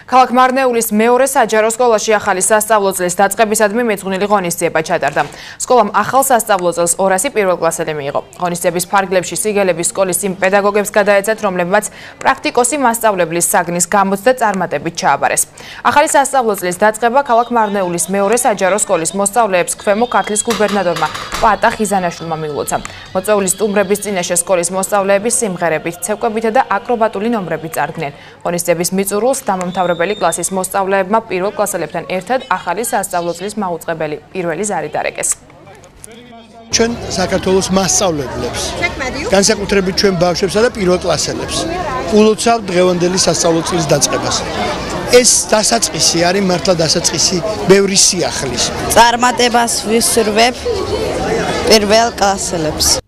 ქალაქ მარნეულის მეორე საჯარო სკოლაში ახალი სასწავლო წლის დაწყებისადმი მეძღვნილი ღონისძიება ჩატარდა. სკოლამ ახალ სასწავლო წელს 200 პირველ კლასელი მიიღო. ღონისძიების ფარგლებში სიგელების სკოლის იმ პედაგოგებს გადაეცათ, რომლებმაც პრაქტიკოსი მასწავლებლის საგნის გამოცდა წარმატებით ჩააბარეს. ახალი სასწავლო წლის დაწყება ქალაქ მარნეულის მეორე საჯარო სკოლის მოსწავლეებს ქვემო ქართლის გუბერნატორმა პატა ხიზანაშვილმა მიულოცა. მოწვეული სტუმრების წინაშე სკოლის მოსწავლეები სიმღერებით, ცეკვებითა და აკრობატული ნომრებით წარდგნენ. ღონისძიების მიწურულს დამამთავრებელი კლასის მოსწავლეებმა პირველ კლასელებთან ერთად ახალი სასწავლო წლის მაუწყებელი პირველი ზარი დარეკეს. ჩვენ საქართველოს მასწავლებლებს, განსაკუთრებით ჩვენ ბავშვებსა და პირველ კლასელებს ულოცავთ დღევანდელი სასწავლო წლის დაწყებას. ეს დასაწყისი არის მართლა დასაწყისი ბევრი სიახლის. წარმატებას ვისურვებ პირველ კლასელებს.